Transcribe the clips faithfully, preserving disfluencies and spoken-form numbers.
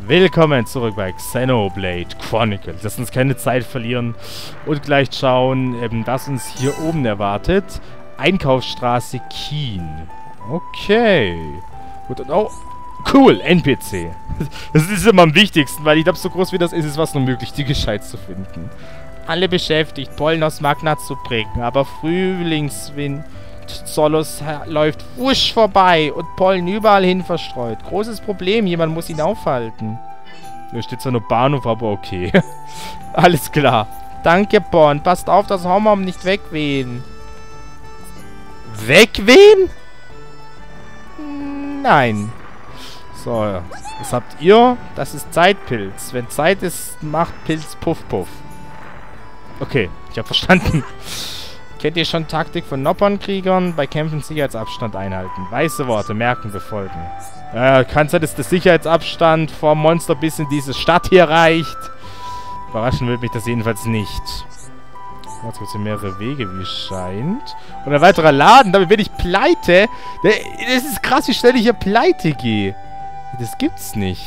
Willkommen zurück bei Xenoblade Chronicles. Lass uns keine Zeit verlieren und gleich schauen, ähm, was uns hier oben erwartet. Einkaufsstraße Kien. Okay. Gut, und oh, cool, N P C. Das ist immer am wichtigsten, weil ich glaube, so groß wie das ist, ist was nur möglich, die gescheit zu finden. Alle beschäftigt, Pollen aus Magna zu bringen, aber Frühlingswind Zolos läuft wusch vorbei und Pollen überall hin verstreut. Großes Problem, jemand muss ihn aufhalten. Hier steht zwar nur Bahnhof, aber okay. Alles klar. Danke, Pollen. Passt auf, dass Homom nicht wegwehen. Wegwehen? Nein. So, was habt ihr? Das ist Zeitpilz. Wenn Zeit ist, macht Pilz Puff Puff. Okay, ich habe verstanden. Kennt ihr schon Taktik von Noppern-Kriegern? Bei Kämpfen Sicherheitsabstand einhalten. Weiße Worte, merken, befolgen. Äh, kann sein, dass der Sicherheitsabstand vom Monster bis in diese Stadt hier reicht. Überraschen wird mich das jedenfalls nicht. Jetzt gibt es hier mehrere Wege, wie es scheint. Und ein weiterer Laden, damit bin ich pleite. Das ist krass, wie schnell ich hier pleite gehe. Das gibt's nicht.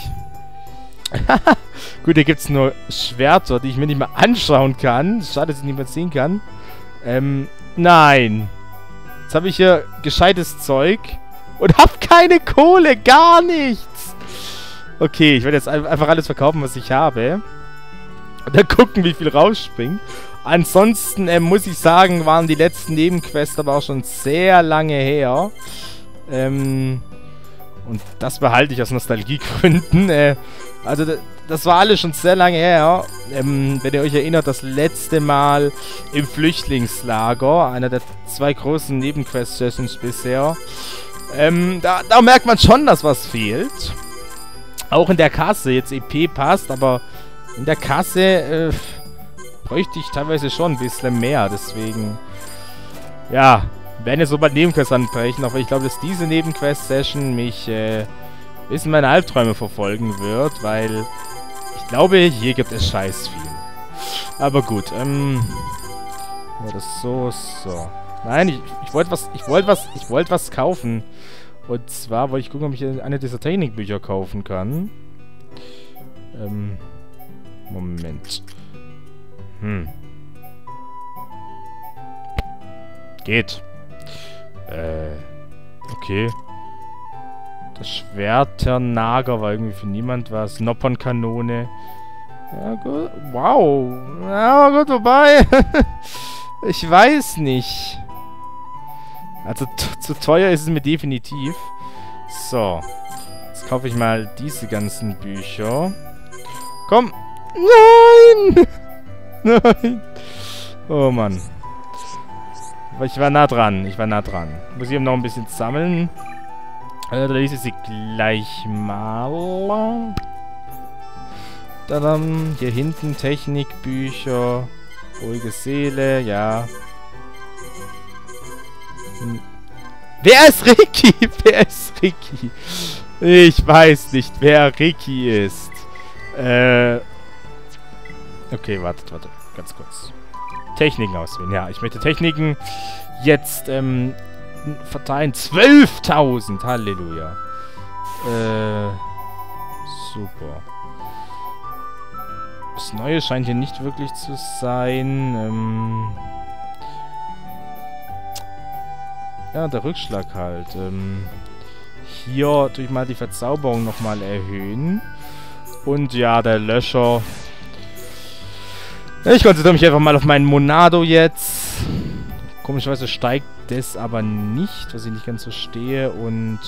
Gut, hier gibt es nur Schwerter, die ich mir nicht mal anschauen kann. Schade, dass ich niemand sehen kann. Ähm, nein. Jetzt habe ich hier gescheites Zeug und habe keine Kohle, gar nichts. Okay, ich werde jetzt einfach alles verkaufen, was ich habe. Und dann gucken, wie viel rausspringt. Ansonsten ähm, muss ich sagen, waren die letzten Nebenquests aber auch schon sehr lange her. Ähm, und das behalte ich aus Nostalgiegründen. Äh, also, das war alles schon sehr lange her. Ähm, wenn ihr euch erinnert, das letzte Mal im Flüchtlingslager, einer der zwei großen Nebenquest-Sessions bisher. Ähm, da, da merkt man schon, dass was fehlt. Auch in der Kasse, jetzt E P passt, aber in der Kasse äh, bräuchte ich teilweise schon ein bisschen mehr. Deswegen, ja, werden jetzt so bald Nebenquests anbrechen, aber ich glaube, dass diese Nebenquest-Session mich äh, bis in meine Albträume verfolgen wird, weil ich glaube, hier gibt es scheiß viel. Aber gut, ähm... war das so, so. Nein, ich, ich wollte was, ich wollte was, ich wollte was kaufen. Und zwar wollte ich gucken, ob ich eine dieser Technikbücher kaufen kann. Ähm... Moment. Hm. Geht. Äh... Okay. Das Schwerternager war irgendwie für niemand was. Noppernkanone. Ja, gut. Wow. Ja, gut, wobei. Ich weiß nicht. Also, zu teuer ist es mir definitiv. So. Jetzt kaufe ich mal diese ganzen Bücher. Komm. Nein! Nein! Oh, Mann. Aber ich war nah dran. Ich war nah dran. Muss ich eben noch ein bisschen sammeln. Äh, da lese ich sie gleich mal. Dann hier hinten Technikbücher. Ruhige Seele, ja. Hm. Wer ist Ricky? Wer ist Ricky? Ich weiß nicht, wer Ricky ist. Äh. Okay, wartet, wartet. Ganz kurz. Techniken auswählen. Ja, ich möchte Techniken jetzt, ähm. verteilen. zwölftausend! Halleluja. Äh. Super. Das Neue scheint hier nicht wirklich zu sein. Ähm. Ja, der Rückschlag halt. Ähm. Hier tue ich mal die Verzauberung nochmal erhöhen. Und ja, der Löscher. Ich konzentriere mich einfach mal auf meinen Monado jetzt. Komischerweise steigt das aber nicht, was ich nicht ganz verstehe. Und...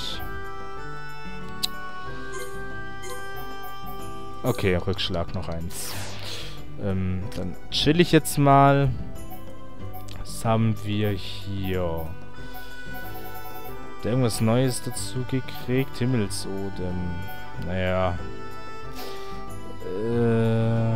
okay, Rückschlag noch eins. Ähm, dann chill ich jetzt mal. Was haben wir hier? Hat irgendwas Neues dazu gekriegt? Himmelsodem. Naja. Äh...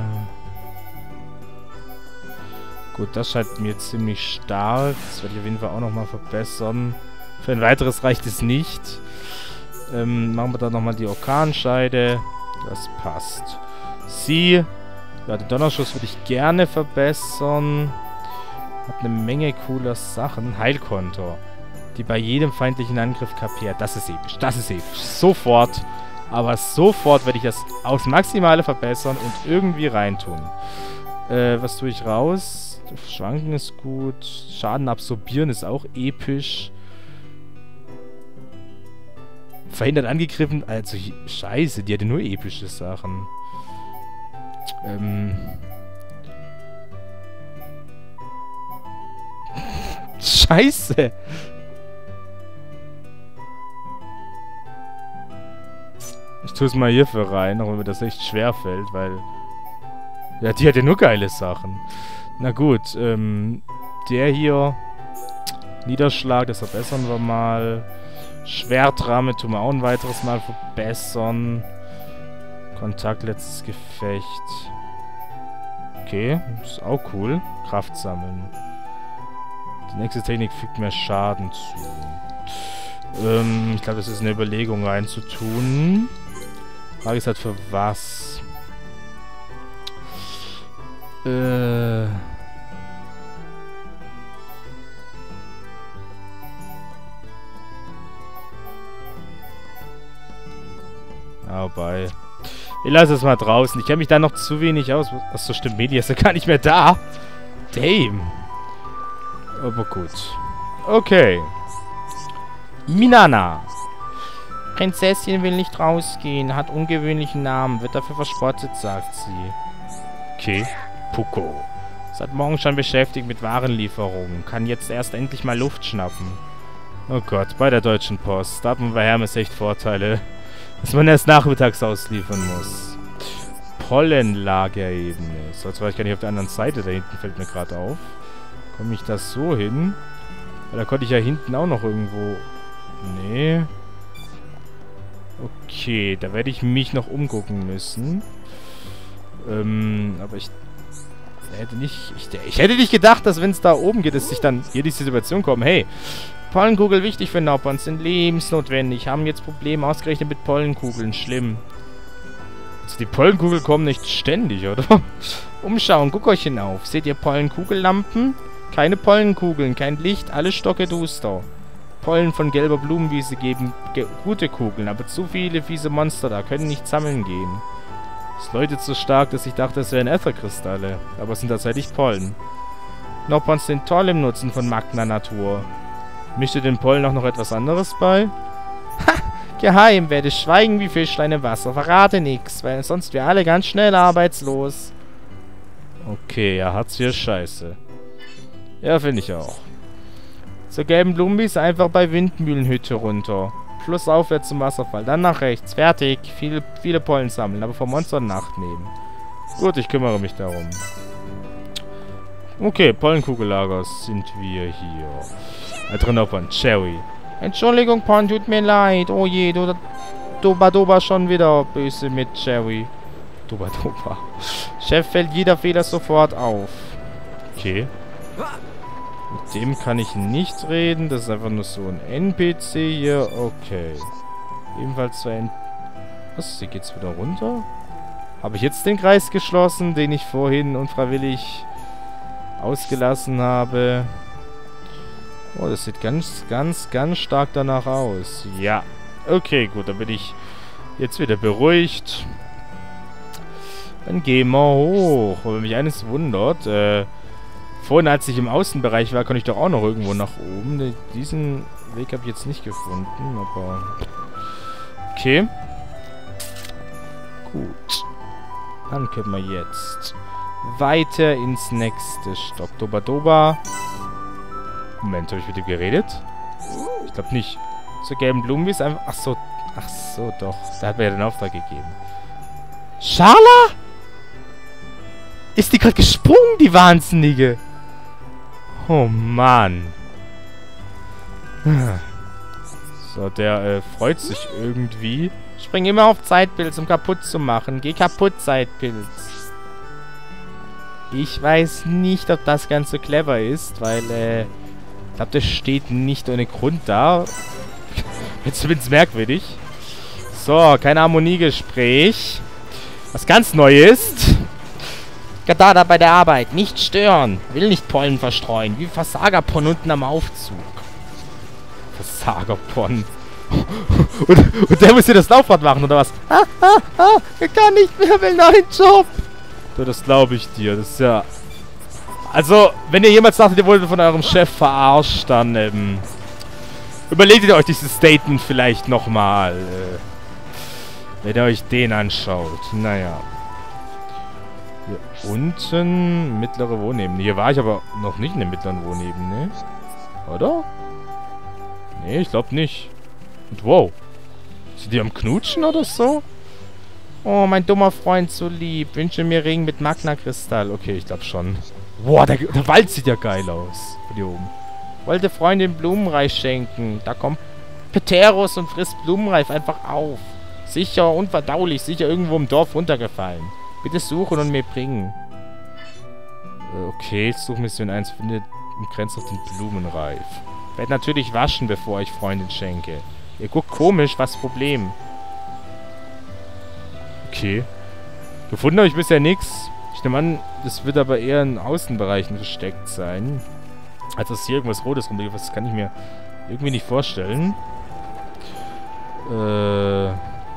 Gut, das scheint mir ziemlich stark. Das werde ich auf jeden Fall auch nochmal verbessern. Für ein weiteres reicht es nicht. Ähm, machen wir da nochmal die Orkanscheide. Das passt. Sie. Ja, den Donnerschuss würde ich gerne verbessern. Hat eine Menge cooler Sachen. Heilkontor. Die bei jedem feindlichen Angriff kapiert. Das ist episch. Das ist episch. Sofort. Aber sofort werde ich das aufs Maximale verbessern und irgendwie reintun. Äh, was tue ich raus? Schwanken ist gut. Schaden absorbieren ist auch episch. Verhindert angegriffen. Also, scheiße, die hatte nur epische Sachen. Ähm... Scheiße! Ich tue es mal hierfür rein, auch wenn mir das echt schwer fällt, weil... Ja, die hat ja nur geile Sachen. Na gut, ähm... der hier... Niederschlag, das verbessern wir mal. Schwertramme tun wir auch ein weiteres Mal verbessern. Kontakt, letztes Gefecht. Okay, ist auch cool. Kraft sammeln. Die nächste Technik fügt mehr Schaden zu. Ähm, ich glaube, das ist eine Überlegung reinzutun. Frage ist halt für was. Äh... Wobei. Ich lasse es mal draußen. Ich kenne mich da noch zu wenig aus. Achso, stimmt, Medi ist ja gar nicht mehr da. Damn. Aber gut. Okay. Minana. Prinzessin will nicht rausgehen, hat ungewöhnlichen Namen, wird dafür verspottet, sagt sie. Okay. Puko. Seit morgen schon beschäftigt mit Warenlieferungen. Kann jetzt erst endlich mal Luft schnappen. Oh Gott, bei der Deutschen Post. Da haben wir Hermes echt Vorteile. Dass man erst nachmittags ausliefern muss. Pollenlagerebene. So, jetzt war ich gar nicht auf der anderen Seite. Da hinten fällt mir gerade auf. Komme ich das so hin? Weil da konnte ich ja hinten auch noch irgendwo... Nee. Okay, da werde ich mich noch umgucken müssen. Ähm, aber ich... Hätte nicht... Ich, ich hätte nicht gedacht, dass wenn es da oben geht, dass sich dann hier die Situation kommt. Hey... Pollenkugel wichtig für Naupern, sind lebensnotwendig. Haben jetzt Probleme ausgerechnet mit Pollenkugeln. Schlimm. Also die Pollenkugeln kommen nicht ständig, oder? Umschauen, guck euch hinauf. Seht ihr Pollenkugellampen? Keine Pollenkugeln, kein Licht, alles stockeduster. Pollen von gelber Blumenwiese geben ge gute Kugeln, aber zu viele fiese Monster da können nicht sammeln gehen. Es läutet so stark, dass ich dachte, es wären Ätherkristalle. Aber es sind tatsächlich Pollen. Naupern sind toll im Nutzen von Magna Natur. Mischt ihr den Pollen auch noch etwas anderes bei? Ha! Geheim, werde schweigen wie Fischlein im Wasser. Verrate nix, weil sonst wir alle ganz schnell arbeitslos. Okay, ja, Hartz vier scheiße. Ja, finde ich auch. Zur gelben Blumenwiese einfach bei Windmühlenhütte runter. Flussaufwärts zum Wasserfall, dann nach rechts. Fertig. Viele, viele Pollen sammeln, aber vom Monster Nacht nehmen. Gut, ich kümmere mich darum. Okay, Pollenkugellager sind wir hier. Weitere Naupern, Cherry. Entschuldigung, Pon, tut mir leid. Oh je, du, Doba Doba schon wieder böse mit Cherry. Doba Doba. Chef fällt jeder Fehler sofort auf. Okay. Mit dem kann ich nicht reden. Das ist einfach nur so ein N P C hier. Okay. Ebenfalls zwei N... Was? Hier geht's wieder runter? Habe ich jetzt den Kreis geschlossen, den ich vorhin unfreiwillig ausgelassen habe? Oh, das sieht ganz, ganz, ganz stark danach aus. Ja. Okay, gut. Dann bin ich jetzt wieder beruhigt. Dann gehen wir hoch. Wenn mich eines wundert, äh, vorhin, als ich im Außenbereich war, konnte ich doch auch noch irgendwo nach oben. Diesen Weg habe ich jetzt nicht gefunden, aber... Okay. Gut. Dann können wir jetzt weiter ins nächste Stock. Doba Doba. Moment, habe ich mit ihm geredet? Ich glaube nicht. Zur gelben Blumenwiese einfach... Ach so, ach so, doch. Da hat mir ja den Auftrag gegeben. Schala? Ist die gerade gesprungen, die Wahnsinnige? Oh, Mann. So, der äh, freut sich irgendwie. Spring immer auf Zeitpilz, um kaputt zu machen. Geh kaputt, Zeitpilz. Ich weiß nicht, ob das ganz so clever ist, weil, äh... ich glaube, das steht nicht ohne Grund da. Jetzt zumindest merkwürdig. So, kein Harmoniegespräch. Was ganz neu ist. Gadada bei der Arbeit. Nicht stören. Will nicht Pollen verstreuen. Wie Versagerpon unten am Aufzug. Versagerpon. Und, und der muss hier das Laufrad machen, oder was? Ah, ah, ah, er kann nicht mehr, will neuen Job. So, das glaube ich dir. Das ist ja... Also, wenn ihr jemals dachtet, ihr wurdet von eurem Chef verarscht, dann, ähm... überlegt ihr euch dieses Statement vielleicht nochmal. Äh, wenn ihr euch den anschaut. Naja. Hier unten mittlere Wohnebene. Hier war ich aber noch nicht in der mittleren Wohnebene. Oder? Nee, ich glaube nicht. Und wow. Sind die am Knutschen oder so? Oh, mein dummer Freund, so lieb. Wünsche mir Ring mit Magna-Kristall. Okay, ich glaube schon. Boah, der, der Wald sieht ja geil aus. Von hier oben. Wollte Freundin Blumenreif schenken. Da kommt Peteros und frisst Blumenreif einfach auf. Sicher, unverdaulich. Sicher irgendwo im Dorf runtergefallen. Bitte suchen und mir bringen. Okay, Suchmission eins findet im Grenz auf den Blumenreif. Werd natürlich waschen, bevor ich Freundin schenke. Ihr guckt komisch, was Problem? Okay. Gefunden habe ich bisher nichts. Ich nehme an, das wird aber eher in Außenbereichen versteckt sein. Als dass hier irgendwas Rotes rumliegt. Das kann ich mir irgendwie nicht vorstellen. Äh...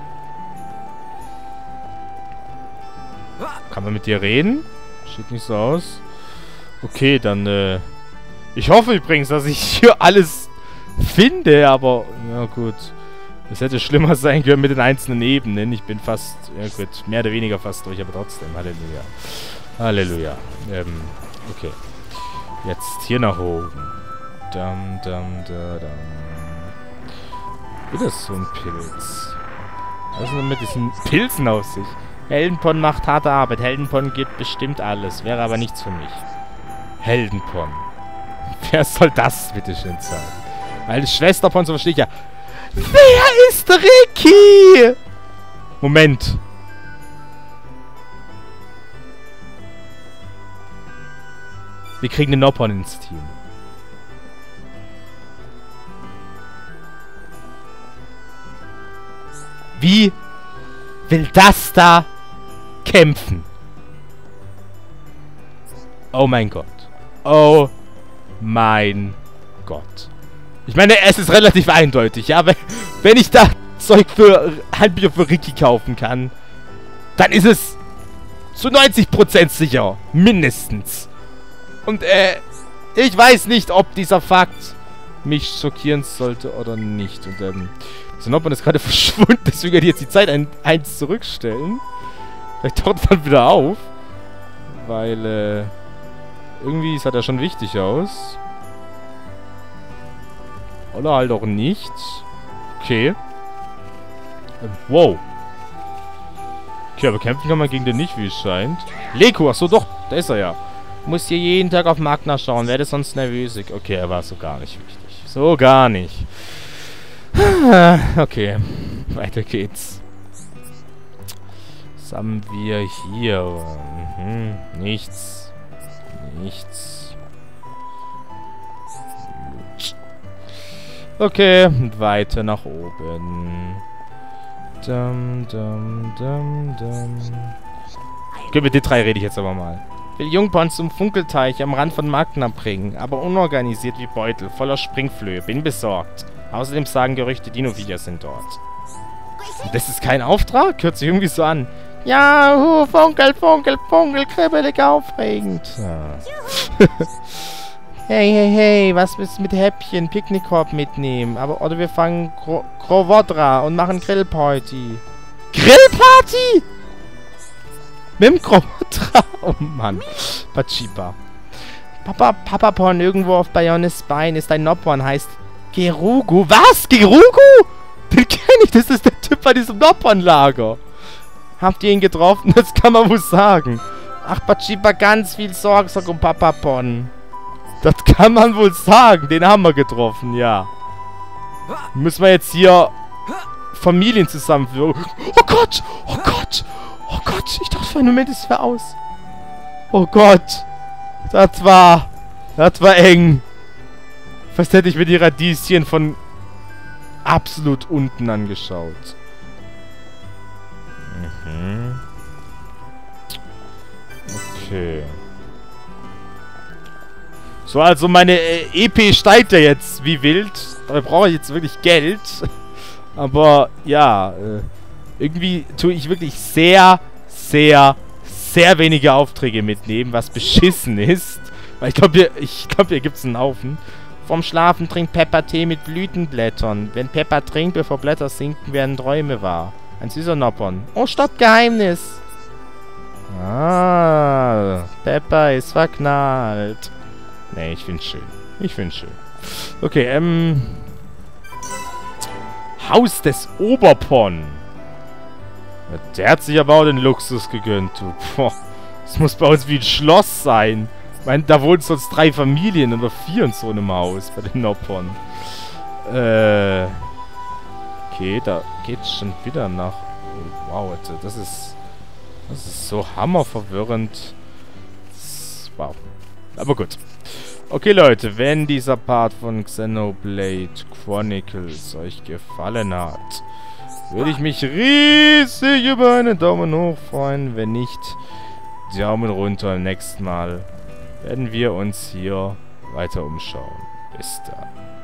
Kann man mit dir reden? Sieht nicht so aus. Okay, dann, äh... ich hoffe übrigens, dass ich hier alles finde, aber... Ja, gut. Es hätte schlimmer sein können mit den einzelnen Ebenen. Ich bin fast... Ja, gut. Mehr oder weniger fast durch, aber trotzdem. Halleluja. Halleluja. Ähm, okay. Jetzt hier nach oben. Dam, dam, da, dam. Wieder so ein Pilz. Was ist denn mit diesen Pilzen auf sich? Heldenpon macht harte Arbeit. Heldenpon gibt bestimmt alles. Wäre aber nichts für mich. Heldenpon. Wer soll das bitte schön sein? Weil Schwesterpon, so verstehe ich ja. Wer ist Ricky? Moment. Wir kriegen den Noppon ins Team. Wie will das da kämpfen? Oh mein Gott. Oh mein Gott. Ich meine, es ist relativ eindeutig, ja. Wenn, wenn ich da Zeug für Handbücher für Ricky kaufen kann, dann ist es zu neunzig Prozent sicher. Mindestens. Und, äh, ich weiß nicht, ob dieser Fakt mich schockieren sollte oder nicht. Und, ähm, so Noppon ist gerade verschwunden, deswegen werde ich jetzt die Zeit ein, eins zurückstellen. Vielleicht taucht man wieder auf. Weil, äh, irgendwie sah der schon wichtig aus. Oder halt auch nicht. Okay. Ähm, wow. Okay, aber kämpfen kann man gegen den nicht, wie es scheint. Leko, achso, doch, da ist er ja. Muss hier jeden Tag auf Magna schauen, werde sonst nervösig. Okay, er war so gar nicht wichtig. So gar nicht. Okay, weiter geht's. Was haben wir hier? Mhm. Nichts. Nichts. Okay, und weiter nach oben. Dum, dum, dum, dum. Okay, mit den drei rede ich jetzt aber mal. Will Jungpon zum Funkelteich am Rand von Magna bringen, aber unorganisiert wie Beutel, voller Springflöhe. Bin besorgt. Außerdem sagen Gerüchte, Dino-Viecher sind dort. Das ist kein Auftrag? Hört sich irgendwie so an. Ja, hu, funkel, funkel, funkel, kribbelig, aufregend. Ja. Hey, hey, hey, was ist mit Häppchen, Picknickkorb mitnehmen? Aber, oder wir fangen Gro Grovodra und machen Grillparty. Grillparty? Mit dem Grovodra? Oh Mann. Pachipa. Papa, Papapon irgendwo auf Bayones Bein ist ein Noppon, heißt Gerugu. Was? Gerugu? Den kenne ich, das ist der Typ bei diesem Noppon-Lager. Habt ihr ihn getroffen? Das kann man wohl sagen. Ach, Pachipa, ganz viel Sorgsorg um Papapon. Das kann man wohl sagen. Den haben wir getroffen, ja. Müssen wir jetzt hier Familien zusammenführen. Oh Gott! Oh Gott! Oh Gott! Ich dachte für einen Moment, es wäre aus. Oh Gott! Das war... Das war eng. Fast hätte ich mir die Radieschen von absolut unten angeschaut. Mhm. Okay. So, also meine äh, E P steigt ja jetzt wie wild. Dabei brauche ich jetzt wirklich Geld. Aber, ja, äh, irgendwie tue ich wirklich sehr, sehr, sehr wenige Aufträge mitnehmen, was beschissen ist. Weil ich glaube, hier, ich glaube, hier gibt es einen Haufen. Vorm Schlafen trinkt Peppa Tee mit Blütenblättern. Wenn Peppa trinkt, bevor Blätter sinken, werden Träume wahr. Ein süßer Noppern. Oh, Stadtgeheimnis. Ah, Peppa ist verknallt. Nee, ich find's schön. Ich find's schön. Okay, ähm... Haus des Oberpon. Der hat sich aber auch den Luxus gegönnt, du. Boah, das muss bei uns wie ein Schloss sein. Ich meine, da wohnen sonst drei Familien oder vier in so einem Haus bei den Noppern. Äh... Okay, da geht's schon wieder nach... Oh, wow, das ist... Das ist so hammerverwirrend. Das, wow. Aber gut. Okay, Leute, wenn dieser Part von Xenoblade Chronicles euch gefallen hat, würde ich mich riesig über einen Daumen hoch freuen. Wenn nicht, Daumen runter. Nächstes Mal werden wir uns hier weiter umschauen. Bis dann.